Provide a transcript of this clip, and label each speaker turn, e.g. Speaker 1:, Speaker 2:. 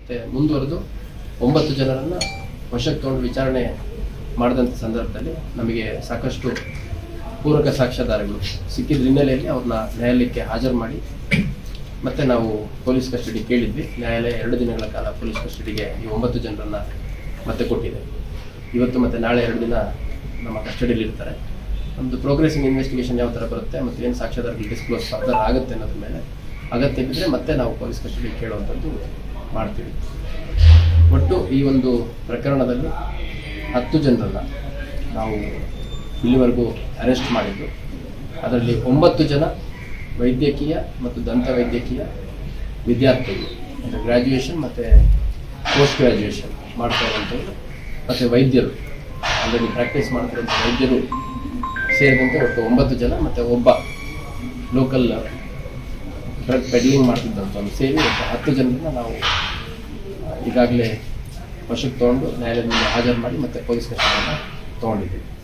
Speaker 1: ಮತ್ತೆ ಮುಂದುವರೆದು 9 ಜನರನ್ನು ವಶಕ್ಕೆ ತಗೊಂಡು ವಿಚಾರಣೆ ಮಾಡಿದಂಥ ಸಂದರ್ಭದಲ್ಲಿ ನಮಗೆ ಸಾಕಷ್ಟು ಪೂರಕ ಸಾಕ್ಷ್ಯಾಧಾರಗಳು ಸಿಕ್ಕಿದ ಹಿನ್ನೆಲೆಯಲ್ಲಿ ಅವ್ರನ್ನ ನ್ಯಾಯಾಲಯಕ್ಕೆ ಹಾಜರು ಮಾಡಿ ಮತ್ತೆ ನಾವು ಪೊಲೀಸ್ ಕಸ್ಟಡಿ ಕೇಳಿದ್ವಿ. ನ್ಯಾಯಾಲಯ 2 ದಿನಗಳ ಕಾಲ ಪೊಲೀಸ್ ಕಸ್ಟಡಿಗೆ ಈ 9 ಜನರನ್ನು ಮತ್ತೆ ಕೊಟ್ಟಿದೆ. ಇವತ್ತು ಮತ್ತು ನಾಳೆ 2 ದಿನ ನಮ್ಮ ಕಸ್ಟಡಿಯಲ್ಲಿ ಇರ್ತಾರೆ. ನಮ್ಮದು ಪ್ರೋಗ್ರೆಸಿಂಗ್ ಇನ್ವೆಸ್ಟಿಗೇಷನ್ ಯಾವ ಥರ ಬರುತ್ತೆ ಮತ್ತು ಏನು ಸಾಕ್ಷ್ಯಾಧಾರಗಳು ಡಿಸ್ಕ್ಲೋಸ್ ಫರ್ದರ್ ಆಗುತ್ತೆ ಅನ್ನೋದ್ರ ಮೇಲೆ ಅಗತ್ಯ ಬಿದ್ದರೆ ಮತ್ತೆ ನಾವು ಪೊಲೀಸ್ ಕಸ್ಟಡಿ ಕೇಳುವಂಥದ್ದು ಮಾಡ್ತೀವಿ. ಒಟ್ಟು ಈ ಒಂದು ಪ್ರಕರಣದಲ್ಲಿ 10 ಜನರನ್ನು ನಾವು ಇಲ್ಲಿವರೆಗೂ ಅರೆಸ್ಟ್ ಮಾಡಿದ್ದು. ಅದರಲ್ಲಿ 9 ಜನ ವೈದ್ಯಕೀಯ ಮತ್ತು ದಂತ ವೈದ್ಯಕೀಯ ವಿದ್ಯಾರ್ಥಿಗಳು, ಅಂದರೆ ಗ್ರ್ಯಾಜುಯೇಷನ್ ಮತ್ತು ಪೋಸ್ಟ್ ಗ್ರ್ಯಾಜುಯೇಷನ್ ಮಾಡ್ತಾ ಇರುವಂಥದ್ದು, ಮತ್ತು ವೈದ್ಯರು ಆಲ್ರೆಡಿ ಪ್ರಾಕ್ಟೀಸ್ ಮಾಡ್ತಿರೋಂಥ ವೈದ್ಯರು ಸೇರಿದಂತೆ ಒಟ್ಟು 9 ಜನ ಮತ್ತು ಒಬ್ಬ ಲೋಕಲ್ ಡ್ರಗ್ ಪೆಡ್ಲಿಂಗ್ ಮಾಡ್ತಿದ್ದಂಥವ್ರು ಸೇರಿ ಒಟ್ಟು 10 ಜನರನ್ನ ನಾವು ಈಗಾಗಲೇ ವಶಕ್ಕೆ ತೊಗೊಂಡು ನ್ಯಾಯಾಲಯದ ಮುಂದೆ ಹಾಜರು ಮಾಡಿ ಮತ್ತೆ ಪೊಲೀಸ್ ಕಸ್ಟಡಿಯನ್ನು ತೊಗೊಂಡಿದ್ದೀವಿ.